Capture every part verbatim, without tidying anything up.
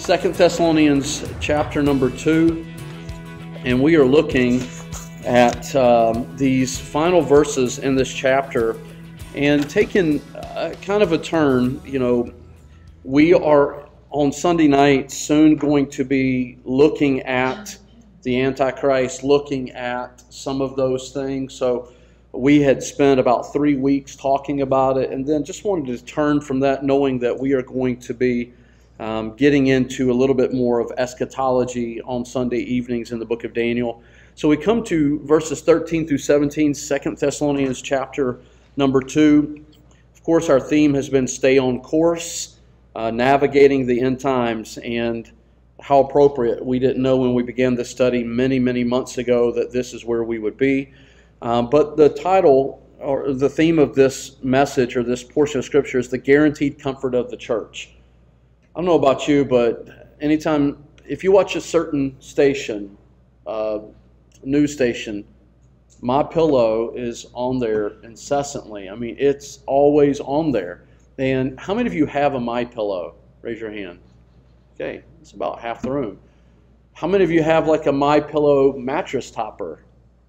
Second Thessalonians chapter number two, and we are looking at um, these final verses in this chapter and taking uh, kind of a turn. You know, we are on Sunday night soon going to be looking at the Antichrist, looking at some of those things. So we had spent about three weeks talking about it, and then just wanted to turn from that knowing that we are going to be Um, getting into a little bit more of eschatology on Sunday evenings in the book of Daniel. So we come to verses thirteen through seventeen, Second Thessalonians chapter number two. Of course, our theme has been stay on course, uh, navigating the end times, and how appropriate. We didn't know when we began this study many, many months ago that this is where we would be. Um, but the title or the theme of this message or this portion of Scripture is the guaranteed comfort of the church. I don't know about you, but anytime, if you watch a certain station, uh, news station, MyPillow is on there incessantly. I mean, it's always on there. And how many of you have a MyPillow? Raise your hand. Okay, it's about half the room. How many of you have like a MyPillow mattress topper?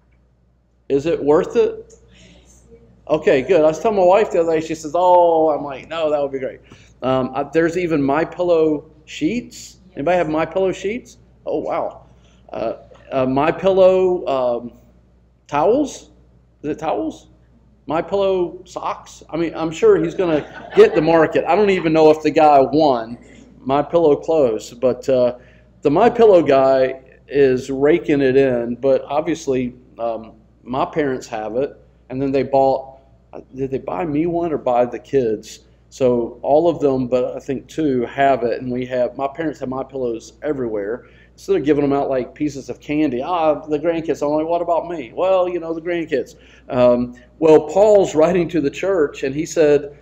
Is it worth it? Okay, good. I was telling my wife the other day, she says, oh, I'm like, no, that would be great. Um, there's even MyPillow sheets. Anybody have MyPillow sheets? Oh, wow. Uh, uh, MyPillow um, towels? Is it towels? MyPillow socks? I mean, I'm sure he's going to get the market. I don't even know if the guy won MyPillow clothes, but uh, the MyPillow guy is raking it in. But obviously, um, my parents have it, and then they bought, did they buy me one or buy the kids? So all of them, but I think two, have it, and we have, my parents have MyPillows everywhere. Instead of giving them out like pieces of candy, ah, the grandkids, I'm like, what about me? Well, you know, the grandkids. Um, well, Paul's writing to the church, and he said,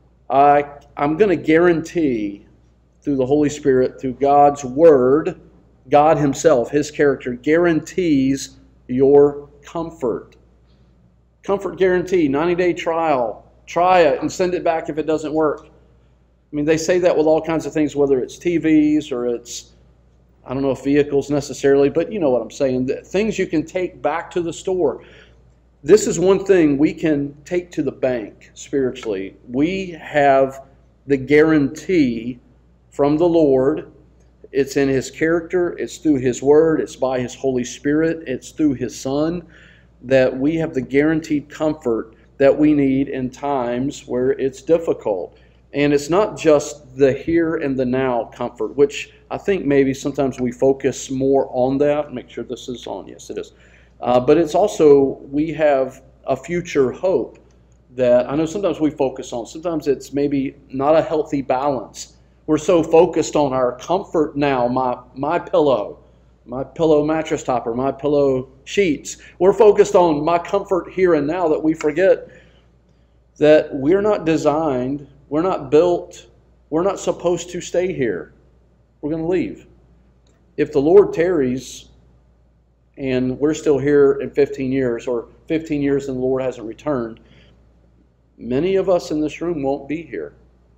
I, I'm going to guarantee through the Holy Spirit, through God's Word, God Himself, His character, guarantees your comfort. Comfort guarantee, ninety-day trial. Try it and send it back if it doesn't work. I mean, they say that with all kinds of things, whether it's T Vs or it's, I don't know if vehicles necessarily, but you know what I'm saying. Things you can take back to the store. This is one thing we can take to the bank spiritually. We have the guarantee from the Lord. It's in His character. It's through His Word. It's by His Holy Spirit. It's through His Son that we have the guaranteed comfort that we need in times where it's difficult. And it's not just the here and the now comfort, which I think maybe sometimes we focus more on that. Make sure this is on. Yes, it is. Uh, but it's also, we have a future hope that I know sometimes we focus on. Sometimes it's maybe not a healthy balance. We're so focused on our comfort now, my, my pillow, MyPillow mattress topper, MyPillow sheets. We're focused on my comfort here and now that we forget that we're not designed, we're not built, we're not supposed to stay here. We're going to leave. If the Lord tarries and we're still here in fifteen years, or fifteen years and the Lord hasn't returned, many of us in this room won't be here.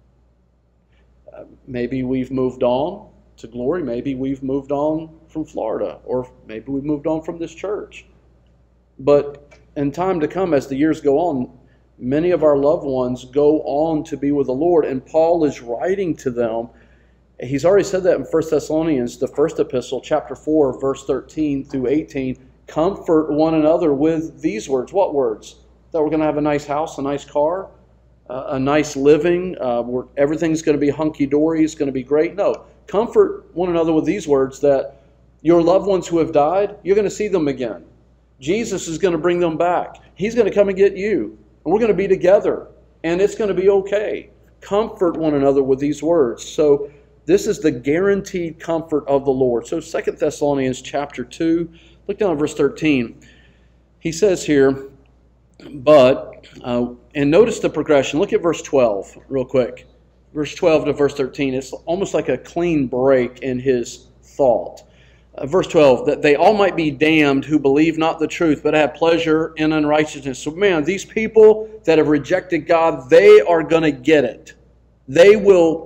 Uh, maybe we've moved on to glory. Maybe we've moved on from Florida, or maybe we've moved on from this church. But in time to come, as the years go on, many of our loved ones go on to be with the Lord, and Paul is writing to them. He's already said that in First Thessalonians, the first epistle, chapter four, verse thirteen through eighteen. Comfort one another with these words. What words? That we're going to have a nice house, a nice car, uh, a nice living, uh, where everything's going to be hunky-dory, it's going to be great. No. Comfort one another with these words, that your loved ones who have died, you're going to see them again. Jesus is going to bring them back. He's going to come and get you. And we're going to be together. And it's going to be okay. Comfort one another with these words. So this is the guaranteed comfort of the Lord. So Second Thessalonians chapter two, look down at verse thirteen. He says here, but, uh, and notice the progression. Look at verse twelve real quick. Verse twelve to verse thirteen, it's almost like a clean break in his thought. Uh, verse twelve, that they all might be damned who believe not the truth, but have pleasure in unrighteousness. So man, these people that have rejected God, they are going to get it. They will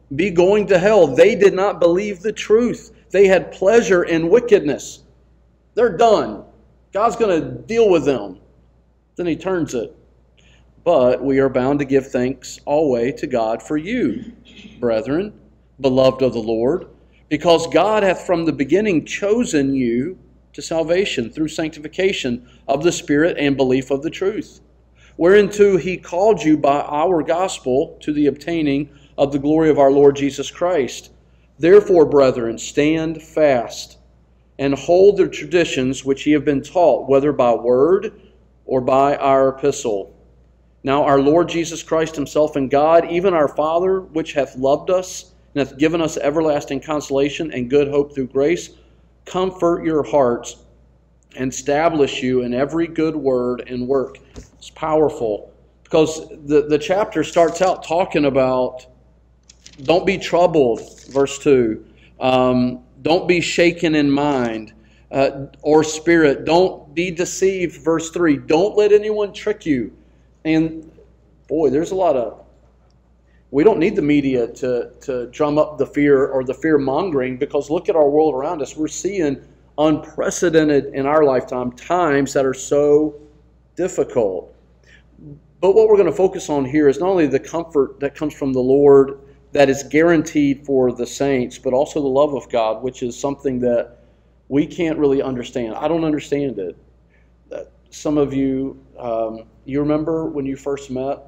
be going to hell. They did not believe the truth. They had pleasure in wickedness. They're done. God's going to deal with them. Then he turns it. But we are bound to give thanks always to God for you, brethren, beloved of the Lord, because God hath from the beginning chosen you to salvation through sanctification of the Spirit and belief of the truth, whereunto he called you by our gospel to the obtaining of the glory of our Lord Jesus Christ. Therefore, brethren, stand fast and hold the traditions which ye have been taught, whether by word or by our epistle. Now our Lord Jesus Christ himself and God, even our Father, which hath loved us and hath given us everlasting consolation and good hope through grace, comfort your hearts and establish you in every good word and work. It's powerful because the, the chapter starts out talking about don't be troubled, verse two. Um, don't be shaken in mind uh, or spirit. Don't be deceived, verse three. Don't let anyone trick you. And boy, there's a lot of, we don't need the media to, to drum up the fear or the fear mongering, because look at our world around us. We're seeing unprecedented in our lifetime times that are so difficult. But what we're going to focus on here is not only the comfort that comes from the Lord that is guaranteed for the saints, but also the love of God, which is something that we can't really understand. I don't understand it. Some of you, um, you remember when you first met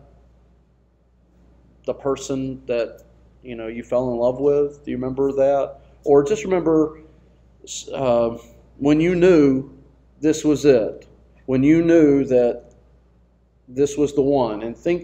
the person that you know you fell in love with? Do you remember that? Or just remember uh, when you knew this was it, when you knew that this was the one, and think,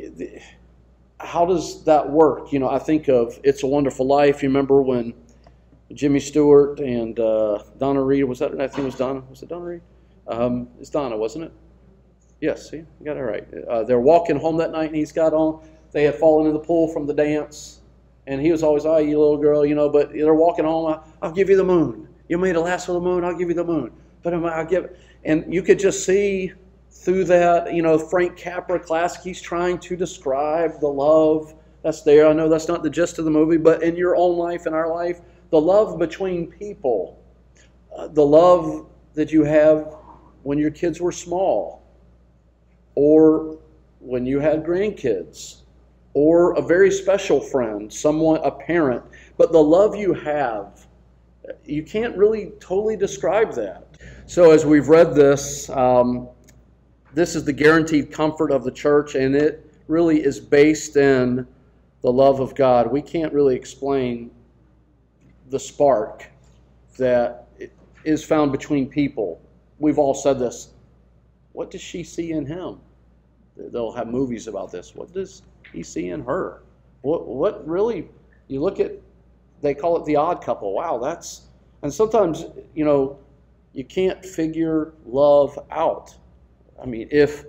how does that work? You know, I think of It's a Wonderful Life. You remember when Jimmy Stewart and uh, Donna Reed, was that, I think it was Donna, was it Donna Reed? Um, it's Donna, wasn't it? Yes, see, you got it right. Uh, they're walking home that night, and he's got on, they had fallen in the pool from the dance, and he was always, oh, you little girl, you know, but they're walking home, I'll give you the moon. You made a lasso of the moon, I'll give you the moon. But I'll give, and you could just see through that, you know, Frank Capra classic, he's trying to describe the love that's there. I know that's not the gist of the movie, but in your own life, in our life, the love between people, uh, the love that you have when your kids were small, or when you had grandkids, or a very special friend, someone, a parent. But the love you have, you can't really totally describe that. So as we've read this, um, this is the guaranteed comfort of the church, and it really is based in the love of God. We can't really explain the spark that is found between people. We've all said this. What does she see in him? They'll have movies about this. What does he see in her? What, what really, you look at, they call it the odd couple. Wow, that's, and sometimes, you know, you can't figure love out. I mean, if,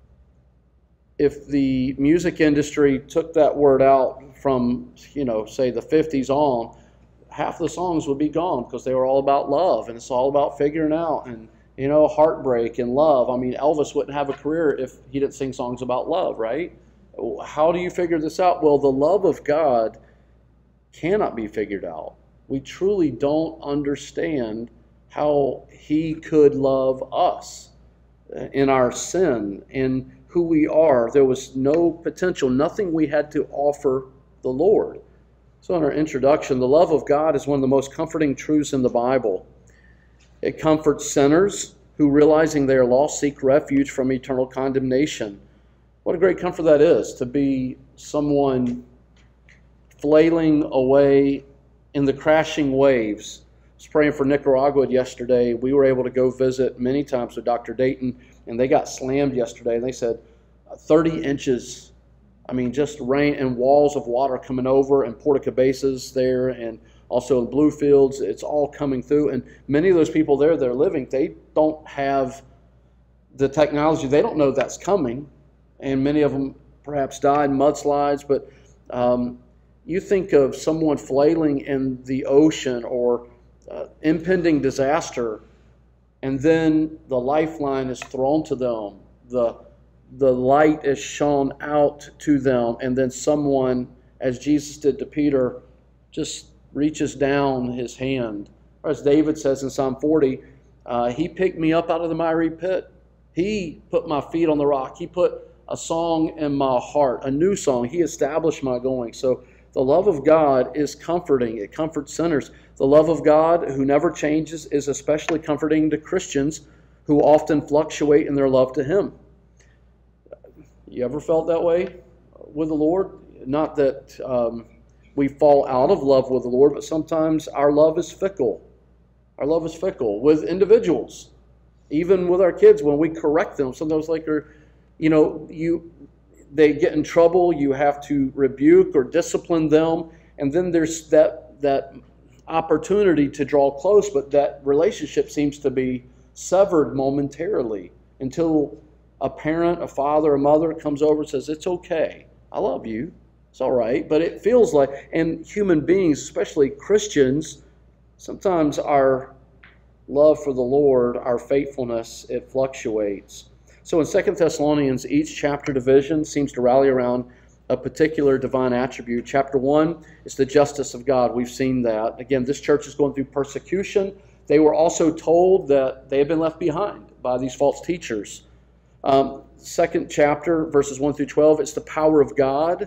if the music industry took that word out from, you know, say the fifties on, half the songs would be gone because they were all about love, and it's all about figuring out and, you know, heartbreak and love. I mean, Elvis wouldn't have a career if he didn't sing songs about love, right? How do you figure this out? Well, the love of God cannot be figured out. We truly don't understand how he could love us in our sin, in who we are. There was no potential, nothing we had to offer the Lord. So in our introduction, the love of God is one of the most comforting truths in the Bible. It comforts sinners who, realizing they are lost, seek refuge from eternal condemnation. What a great comfort that is, to be someone flailing away in the crashing waves. I was praying for Nicaragua yesterday. We were able to go visit many times with Doctor Dayton, and they got slammed yesterday, and they said thirty inches. I mean, just rain and walls of water coming over, and Puerto Cabezas there, and also in Bluefields. It's all coming through, and many of those people there that are living, they don't have the technology. They don't know that's coming, and many of them perhaps died in mudslides. But um, you think of someone flailing in the ocean or uh, impending disaster, and then the lifeline is thrown to them, the the light is shone out to them, and then someone as Jesus did to Peter, just reaches down his hand. Or as David says in Psalm forty, uh, he picked me up out of the miry pit. He put my feet on the rock. He put a song in my heart, a new song. He established my going. So the love of God is comforting. It comforts sinners. The love of God, who never changes, is especially comforting to Christians who often fluctuate in their love to Him. You ever felt that way with the Lord? Not that um, we fall out of love with the Lord, but sometimes our love is fickle. Our love is fickle with individuals. Even with our kids, when we correct them, sometimes like, you know, you they get in trouble, you have to rebuke or discipline them, and then there's that that opportunity to draw close, but that relationship seems to be severed momentarily until a parent, a father, a mother comes over and says, it's okay, I love you, it's all right. But it feels like, and human beings, especially Christians, sometimes our love for the Lord, our faithfulness, it fluctuates. So in Second Thessalonians, each chapter division seems to rally around a particular divine attribute. Chapter one is the justice of God. We've seen that. Again, this church is going through persecution. They were also told that they had been left behind by these false teachers. Um, second chapter, verses one through twelve, it's the power of God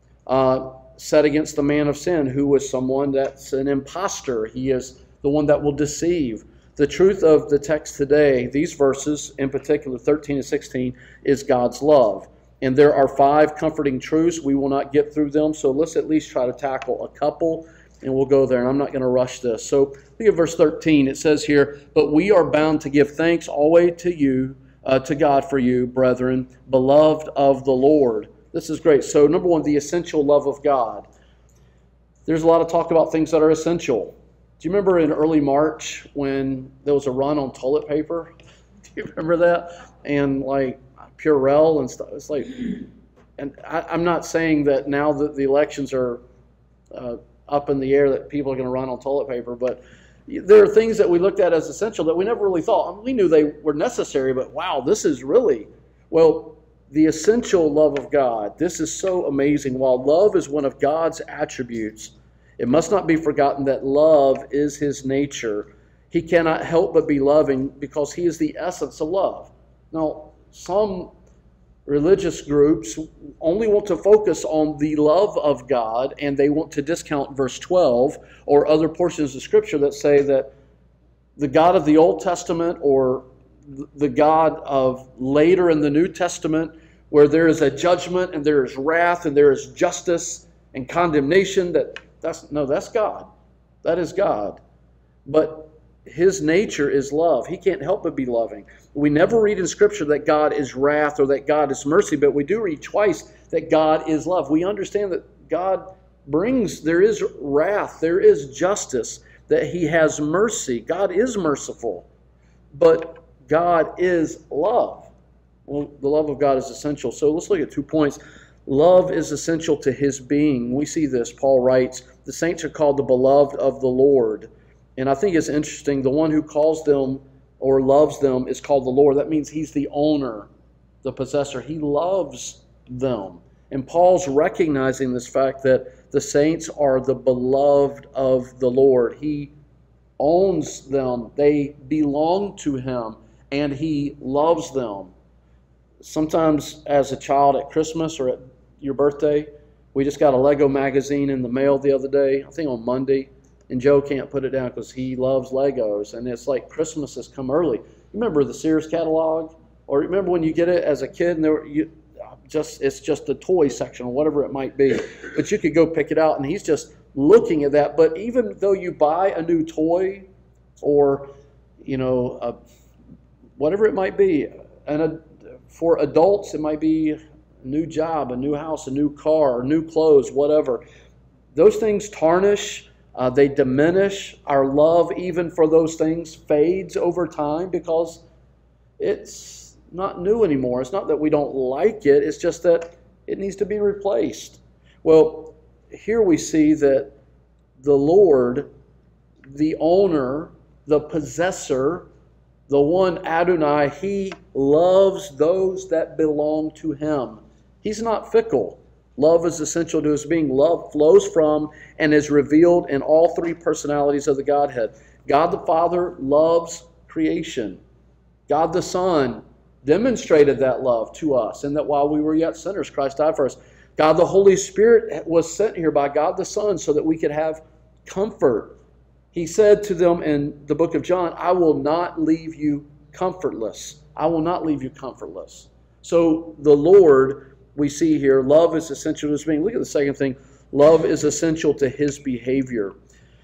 uh, set against the man of sin, who was someone that's an imposter. He is the one that will deceive. The truth of the text today, these verses in particular, thirteen and sixteen, is God's love. And there are five comforting truths. We will not get through them, so let's at least try to tackle a couple, and we'll go there. And I'm not going to rush this. So look at verse thirteen. It says here, but we are bound to give thanks always to you, uh, to God for you, brethren, beloved of the Lord. This is great. So number one, the essential love of God. There's a lot of talk about things that are essential. Do you remember in early March when there was a run on toilet paper? Do you remember that? And like Purell and stuff. It's like, and I, I'm not saying that now that the elections are uh, up in the air that people are going to run on toilet paper, but there are things that we looked at as essential that we never really thought. I mean, we knew they were necessary, but wow, this is really, well, the essential love of God. This is so amazing. While love is one of God's attributes, it must not be forgotten that love is His nature. He cannot help but be loving because He is the essence of love. Now, some religious groups only want to focus on the love of God, and they want to discount verse twelve or other portions of Scripture that say that the God of the Old Testament or the God of later in the New Testament, where there is a judgment and there is wrath and there is justice and condemnation, that That's, no, that's God. That is God. But His nature is love. He can't help but be loving. We never read in Scripture that God is wrath or that God is mercy, but we do read twice that God is love. We understand that God brings, there is wrath, there is justice, that He has mercy. God is merciful, but God is love. Well, the love of God is essential. So let's look at two points. Love is essential to His being. We see this. Paul writes, the saints are called the beloved of the Lord. And I think it's interesting, the one who calls them or loves them is called the Lord. That means He's the owner, the possessor. He loves them. And Paul's recognizing this fact that the saints are the beloved of the Lord. He owns them. They belong to Him, and He loves them. Sometimes as a child at Christmas or at your birthday, we just got a Lego magazine in the mail the other day, I think on Monday, and Joe can't put it down because he loves Legos, and it's like Christmas has come early. You remember the Sears catalog? Or remember when you get it as a kid and there were, you, just it's just the toy section or whatever it might be, but you could go pick it out, and he's just looking at that. But even though you buy a new toy or, you know, a, whatever it might be, and a, for adults it might be a new job, a new house, a new car, new clothes, whatever. Those things tarnish, uh, they diminish. Our love even for those things fades over time because it's not new anymore. It's not that we don't like it, it's just that it needs to be replaced. Well, here we see that the Lord, the owner, the possessor, the one Adonai, He loves those that belong to Him. He's not fickle. Love is essential to his being. Love flows from and is revealed in all three personalities of the Godhead. God the Father loves creation. God the Son demonstrated that love to us, and that while we were yet sinners, Christ died for us. God the Holy Spirit was sent here by God the Son so that we could have comfort. He said to them in the book of John, I will not leave you comfortless. I will not leave you comfortless. So the Lord, we see here, love is essential to his being. Look at the second thing. Love is essential to his behavior.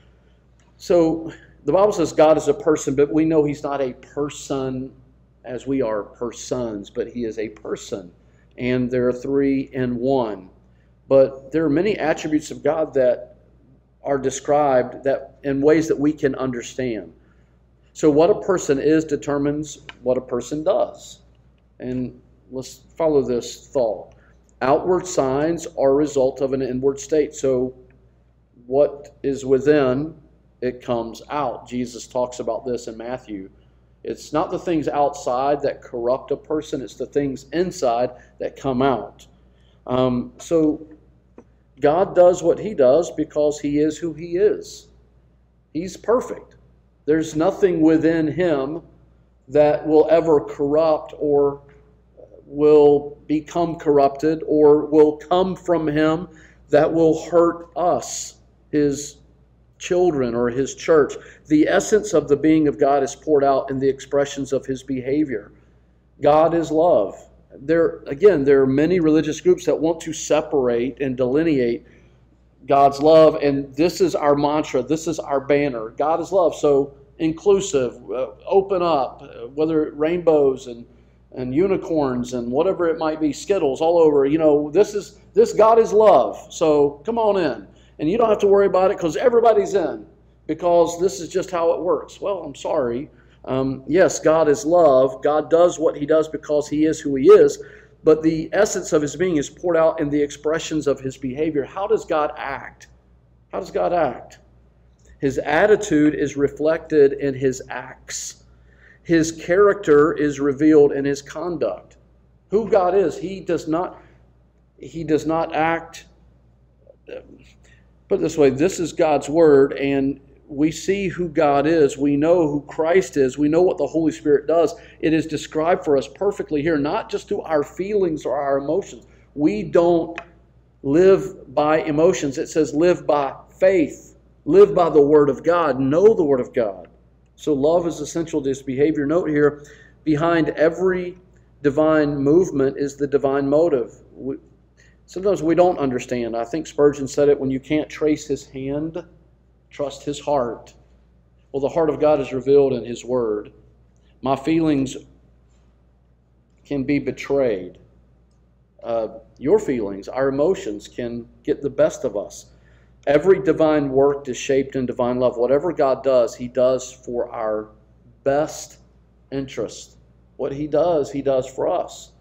So the Bible says God is a person, but we know he's not a person as we are persons, but he is a person. And there are three in one. But there are many attributes of God that are described that in ways that we can understand. So what a person is determines what a person does. And let's follow this thought. Outward signs are a result of an inward state. So what is within, it comes out. Jesus talks about this in Matthew. It's not the things outside that corrupt a person. It's the things inside that come out. Um, so God does what he does because he is who he is. He's perfect. There's nothing within him that will ever corrupt or will become corrupted or will come from him that will hurt us, his children or his church. The essence of the being of God is poured out in the expressions of his behavior. God is love. There, again, there are many religious groups that want to separate and delineate God's love, and this is our mantra, this is our banner. God is love, so inclusive, uh, open up, uh, whether rainbows and and unicorns and whatever it might be, Skittles all over. You know, this is this God is love, so come on in. And you don't have to worry about it because everybody's in, because this is just how it works. Well, I'm sorry. Um, yes, God is love. God does what he does because he is who he is. But the essence of his being is poured out in the expressions of his behavior. How does God act? How does God act? His attitude is reflected in his acts. His character is revealed in his conduct. Who God is, he does not, he does not act. Put it this way, this is God's word, and we see who God is. We know who Christ is. We know what the Holy Spirit does. It is described for us perfectly here, not just through our feelings or our emotions. We don't live by emotions. It says live by faith. Live by the Word of God. Know the Word of God. So love is essential to his behavior. Note here, behind every divine movement is the divine motive. We, sometimes we don't understand. I think Spurgeon said it, when you can't trace his hand, trust his heart. Well, the heart of God is revealed in his word. My feelings can be betrayed. Uh, your feelings, our emotions can get the best of us. Every divine work is shaped in divine love. Whatever God does, he does for our best interest. What he does, he does for us.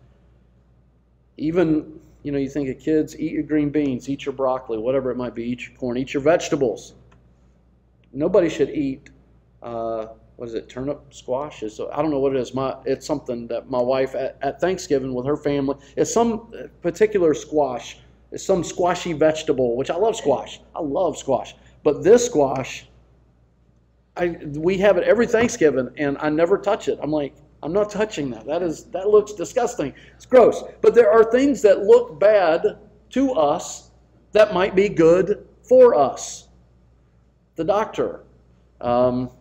Even, you know, you think of kids, eat your green beans, eat your broccoli, whatever it might be, eat your corn, eat your vegetables. Nobody should eat, uh, what is it, turnip squash? Is, I don't know what it is. My, it's something that my wife at, at Thanksgiving with her family, it's some particular squash. It's some squashy vegetable, which I love squash. I love squash. But this squash, I, we have it every Thanksgiving, and I never touch it. I'm like, I'm not touching that. That is that looks disgusting. It's gross. But there are things that look bad to us that might be good for us. The doctor. Um,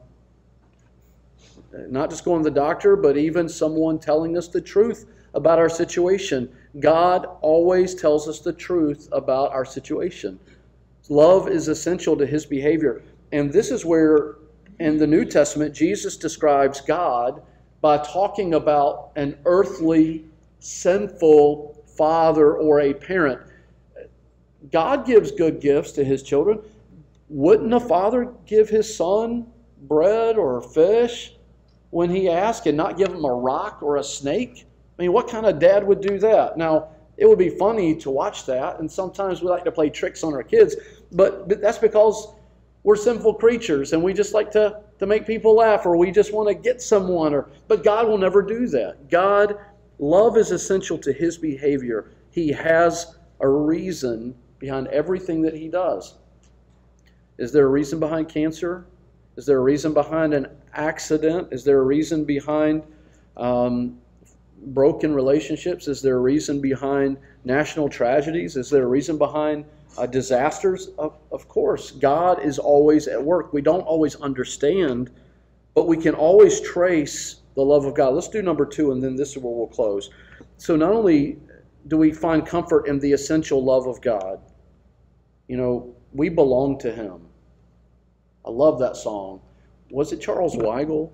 not just going to the doctor, but even someone telling us the truth about our situation. God always tells us the truth about our situation. Love is essential to his behavior. And this is where, in the New Testament, Jesus describes God by talking about an earthly, sinful father or a parent. God gives good gifts to his children. Wouldn't a father give his son bread or fish when he asked, and not give him a rock or a snake? I mean, what kind of dad would do that? Now, it would be funny to watch that, and sometimes we like to play tricks on our kids, but, but that's because we're sinful creatures, and we just like to, to make people laugh, or we just want to get someone. Or, but God will never do that. God, love is essential to his behavior. He has a reason behind everything that he does. Is there a reason behind cancer? Is there a reason behind an accident? Is there a reason behind um, broken relationships? Is there a reason behind national tragedies? Is there a reason behind uh, disasters? Of, of course, God is always at work. We don't always understand, but we can always trace the love of God. Let's do number two, and then this is where we'll close. So not only do we find comfort in the essential love of God, you know, we belong to Him. I love that song. Was it Charles Weigel?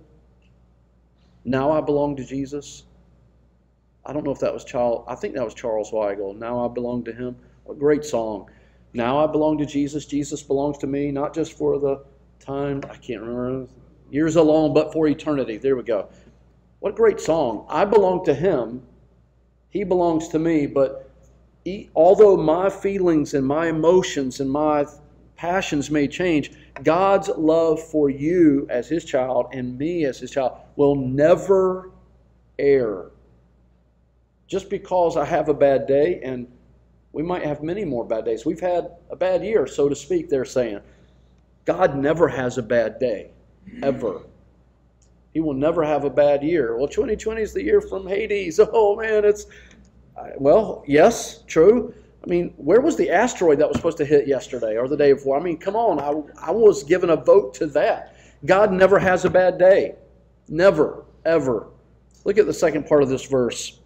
Now I belong to Jesus. I don't know if that was Charles. I think that was Charles Weigel. Now I belong to Him. What a great song. Now I belong to Jesus. Jesus belongs to me, not just for the time, I can't remember, years alone, but for eternity. There we go. What a great song. I belong to Him. He belongs to me, but he, although my feelings and my emotions and my passions may change, God's love for you as His child and me as His child will never err. Just because I have a bad day, and we might have many more bad days. We've had a bad year, so to speak, they're saying. God never has a bad day, ever. He will never have a bad year. Well, twenty twenty is the year from Hades. Oh, man, it's... Well, yes, true. I mean, where was the asteroid that was supposed to hit yesterday or the day before? I mean, come on. I, I was given a vote to that. God never has a bad day. Never, ever. Look at the second part of this verse.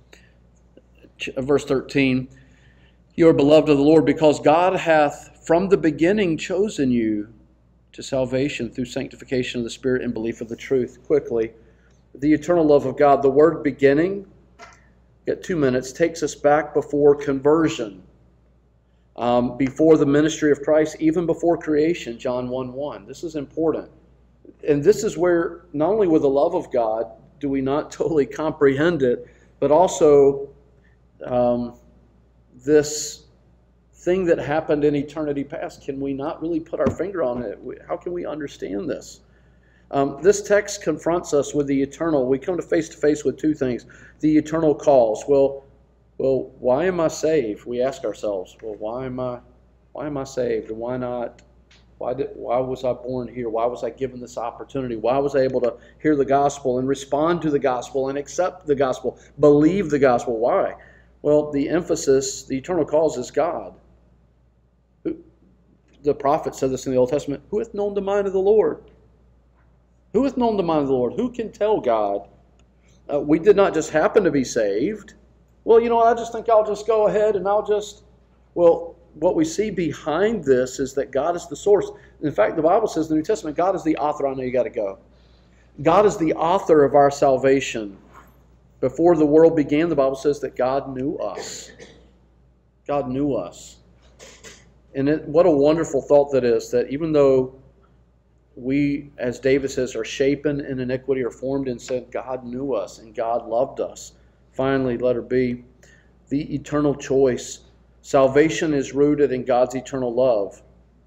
Verse thirteen. You are beloved of the Lord because God hath from the beginning chosen you to salvation through sanctification of the Spirit and belief of the truth. Quickly, the eternal love of God. The word beginning, get two minutes, takes us back before conversion. Um, before the ministry of Christ, even before creation, John one one. This is important. And this is where, not only with the love of God, do we not totally comprehend it, but also um, this thing that happened in eternity past, can we not really put our finger on it? How can we understand this? Um, this text confronts us with the eternal. We come to face to face with two things. The eternal calls. Well, Well, why am I saved? We ask ourselves, well, why am I why am I saved? And why not? Why did why was I born here? Why was I given this opportunity? Why was I able to hear the gospel and respond to the gospel and accept the gospel, believe the gospel? Why? Well, the emphasis, the eternal cause is God. The prophet said this in the Old Testament, who hath known the mind of the Lord? Who hath known the mind of the Lord? Who can tell God? Uh, we did not just happen to be saved. Well, you know, I just think I'll just go ahead and I'll just... Well, what we see behind this is that God is the source. In fact, the Bible says in the New Testament, God is the author. I know you got to go. God is the author of our salvation. Before the world began, the Bible says that God knew us. God knew us. And it, what a wonderful thought that is, that even though we, as David says, are shapen in iniquity or formed in sin, God knew us and God loved us. Finally, letter B, the eternal choice. Salvation is rooted in God's eternal love.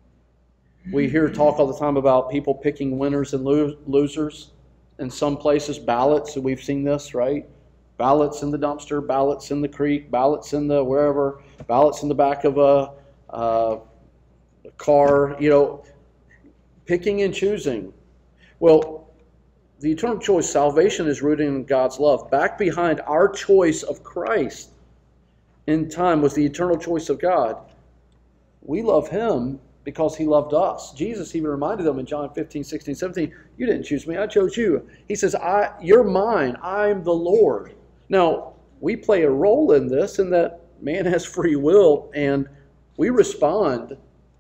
We hear talk all the time about people picking winners and lo- losers. In some places, ballots, we've seen this, right? Ballots in the dumpster, ballots in the creek, ballots in the wherever, ballots in the back of a, uh, a car, you know, picking and choosing. Well, the eternal choice, salvation, is rooted in God's love. Back behind our choice of Christ in time was the eternal choice of God. We love Him because He loved us. Jesus even reminded them in John fifteen, sixteen, seventeen, you didn't choose me, I chose you. He says, I, you're mine, I'm the Lord. Now, we play a role in this in that man has free will and we respond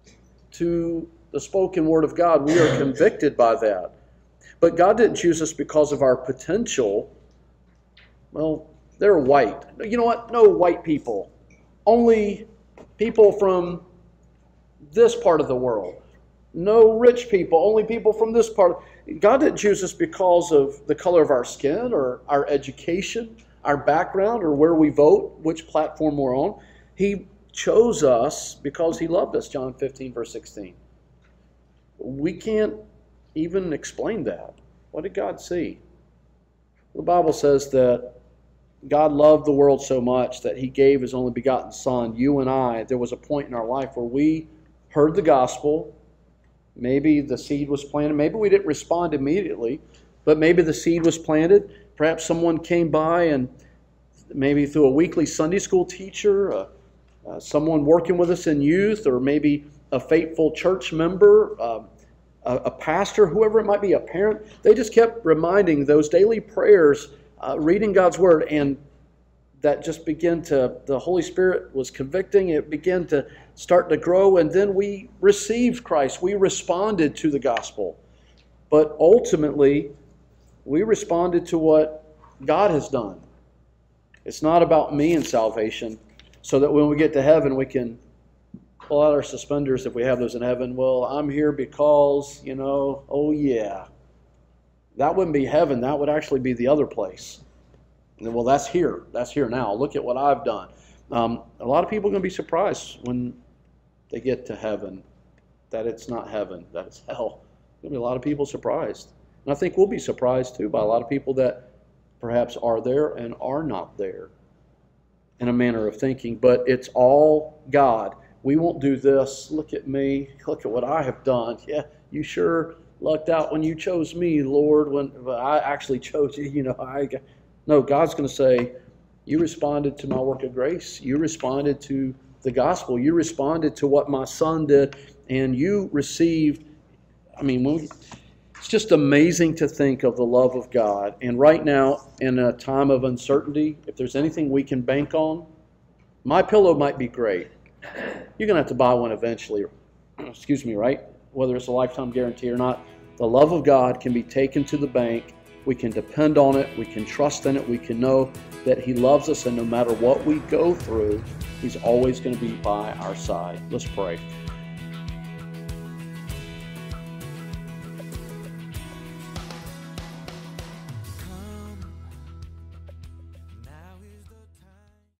to the spoken word of God. We are convicted by that. But God didn't choose us because of our potential. Well, they're white. You know what? No white people. Only people from this part of the world. No rich people. Only people from this part. God didn't choose us because of the color of our skin or our education, our background, or where we vote, which platform we're on. He chose us because He loved us, John fifteen, verse sixteen. We can't even explain that. What did God see? The Bible says that God loved the world so much that He gave His only begotten Son. You and I, there was a point in our life where we heard the gospel. Maybe the seed was planted. Maybe we didn't respond immediately, but maybe the seed was planted. Perhaps someone came by and maybe through a weekly Sunday school teacher, uh, uh, someone working with us in youth, or maybe a faithful church member, uh, a, a pastor, whoever it might be, a parent. They just kept reminding those daily prayers, uh, reading God's Word, and that just began to, the Holy Spirit was convicting. It began to start to grow, and then we received Christ. We responded to the gospel. But ultimately, we responded to what God has done. It's not about me and salvation, so that when we get to heaven, we can pull out our suspenders if we have those in heaven. Well, I'm here because, you know, oh yeah. That wouldn't be heaven. That would actually be the other place. And well, that's here. That's here now. Look at what I've done. Um, a lot of people are going to be surprised when they get to heaven that it's not heaven, that it's hell. There's going to be a lot of people surprised. And I think we'll be surprised too by a lot of people that perhaps are there and are not there in a manner of thinking. But it's all God. We won't do this. Look at me. Look at what I have done. Yeah, you sure lucked out when you chose me, Lord, when I actually chose you. You know, I got... No, God's going to say, you responded to my work of grace. You responded to the gospel. You responded to what my Son did, and you received. I mean, when we, it's just amazing to think of the love of God. And right now, in a time of uncertainty, if there's anything we can bank on, My Pillow might be great. You're going to have to buy one eventually. Excuse me, right? Whether it's a lifetime guarantee or not, the love of God can be taken to the bank. We can depend on it. We can trust in it. We can know that He loves us, and no matter what we go through, He's always going to be by our side. Let's pray.